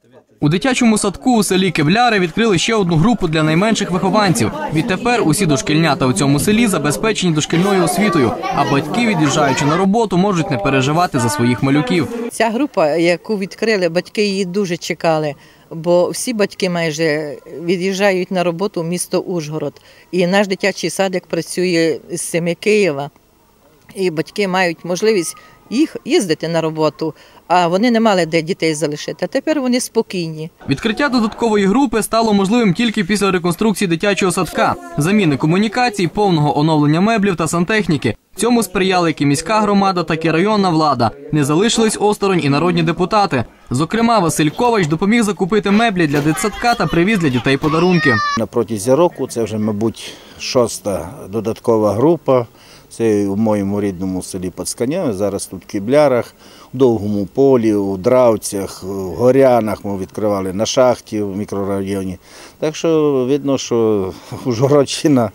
У дитячому садку у селі Кибляри відкрили ще одну групу для найменших вихованців. Відтепер усі дошкільнята у цьому селі забезпечені дошкільною освітою, а батьки, від'їжджаючи на роботу, можуть не переживати за своїх малюків. Ця група, яку відкрили, батьки її дуже чекали, бо всі батьки майже від'їжджають на роботу в місто Ужгород. І наш дитячий садик працює з семи Києва, і батьки мають можливість їздити на роботу, а вони не мали де дітей залишити. А тепер вони спокійні. Відкриття додаткової групи стало можливим тільки після реконструкції дитячого садка, заміни комунікацій, повного оновлення меблів та сантехніки. Цьому сприяли як і міська громада, так і районна влада. Не залишились осторонь і народні депутати. Зокрема, Василь Ковач допоміг закупити меблі для дитсадка та привіз для дітей подарунки. На протязі року це вже, мабуть, 6-та додаткова група. Це у моєму рідному селі Пацканя, зараз тут в Киблярах, в Довгому полі, у Дравцях, в Горянах ми відкривали, на шахті в мікрорайоні. Так що видно, що Ужгородщина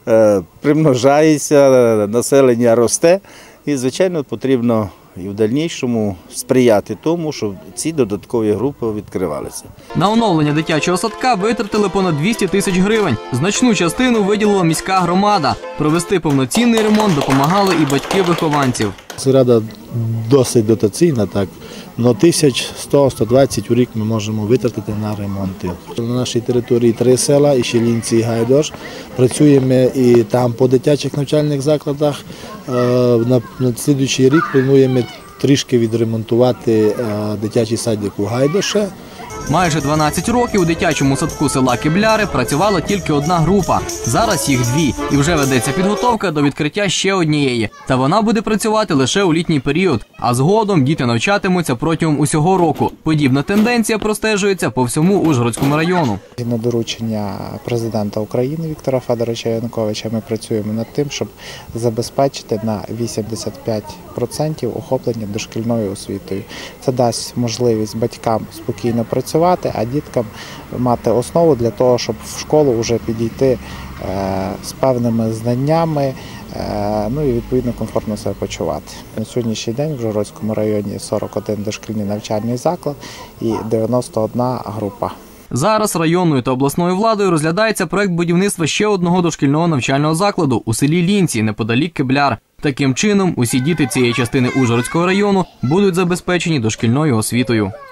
примножається, населення росте і, звичайно, потрібно і в дальнішому сприяти тому, щоб ці додаткові групи відкривалися. На оновлення дитячого садка витратили понад 200 тисяч гривень. Значну частину виділила міська громада. Провести повноцінний ремонт допомагали і батьки вихованців. Рада досить дотаційна, так, але 1100-120 у рік ми можемо витратити на ремонти. На нашій території 3 села, і Щелінці, і Гайдош. Працюємо і там по дитячих навчальних закладах. На наступний рік плануємо трішки відремонтувати дитячий садик у Гайдоші. Майже 12 років у дитячому садку села Кибляри працювала тільки одна група. Зараз їх 2. І вже ведеться підготовка до відкриття ще однієї. Та вона буде працювати лише у літній період. А згодом діти навчатимуться протягом усього року. Подібна тенденція простежується по всьому Ужгородському району. На доручення президента України Віктора Федоровича Януковича ми працюємо над тим, щоб забезпечити на 85% охоплення дошкільною освітою. Це дасть можливість батькам спокійно працювати, а діткам мати основу для того, щоб в школу вже підійти з певними знаннями, ну і відповідно комфортно себе почувати. На сьогоднішній день в Ужгородському районі 41 дошкільний навчальний заклад і 91 група. Зараз районною та обласною владою розглядається проект будівництва ще одного дошкільного навчального закладу у селі Лінці, неподалік Кибляр. Таким чином, усі діти цієї частини Ужгородського району будуть забезпечені дошкільною освітою.